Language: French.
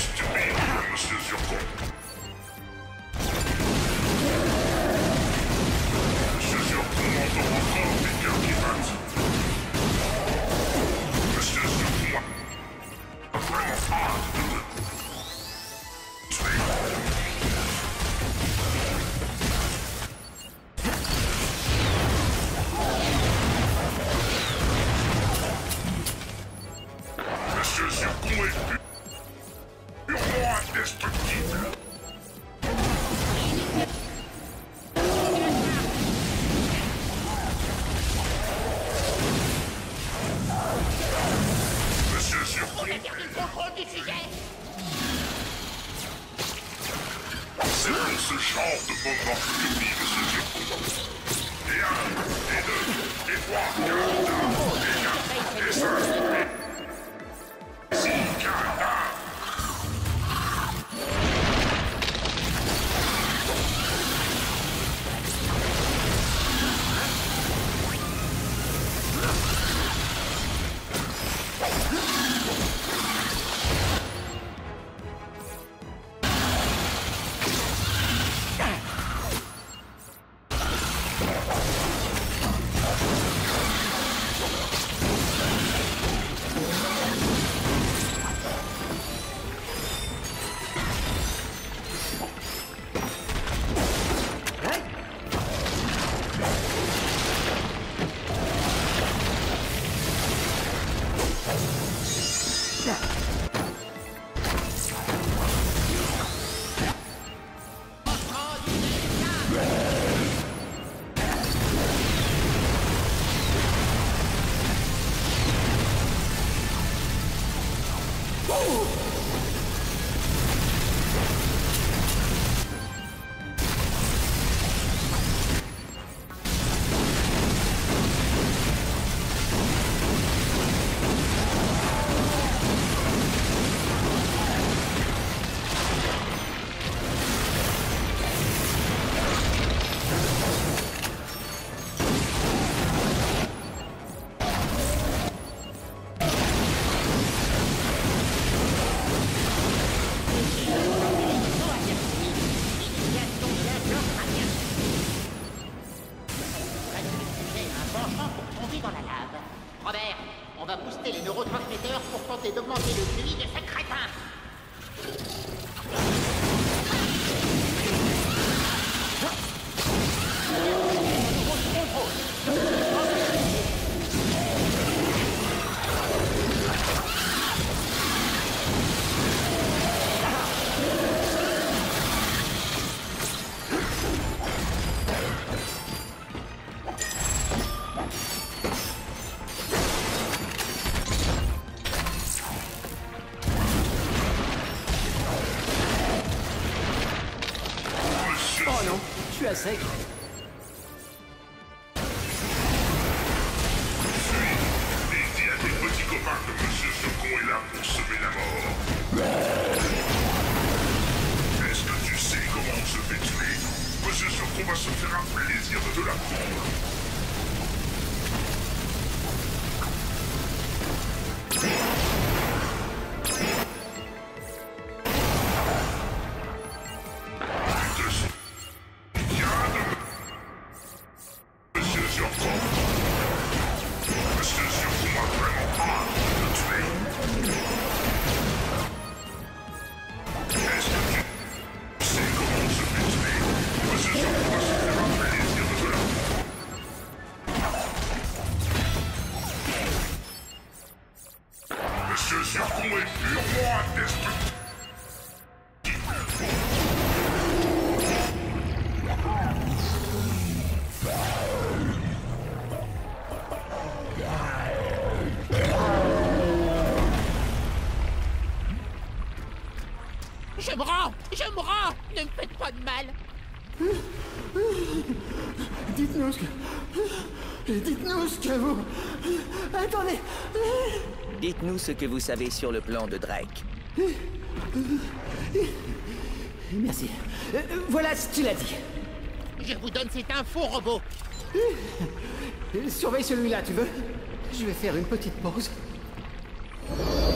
stupide, monsieur Zurkon. Monsieur Zurkon entend encore des cœurs qui battent. Monsieur Zurkon a vraiment hâte de me tuer. Monsieur Zurkon est purement indestructible. Monsieur Zurkon, On a perdu le contrôle du sujet. c'est pour ce genre de moment que vit Monsieur Zurkon. Et un, et deux, et trois, et cinq, et six, Robert, on va booster les neurotransmetteurs pour tenter d'augmenter le QI de ce crétin. Oh non, je suis à sec. Et dis à tes petits copains que Monsieur Zurkon est là pour semer la mort. Est-ce que tu sais comment on se fait tuer? Monsieur Zurkon va se faire un plaisir de te l'apprendre. Monsieur Zurkon est purement indestructible. Je me rends, ne me faites pas de mal. Dites-nous ce que vous... Attendez. Dites-nous ce que vous savez sur le plan de Drake. Merci. Voilà ce qu'il a dit. Je vous donne cette info, robot. Surveille celui-là, tu veux? Je vais faire une petite pause.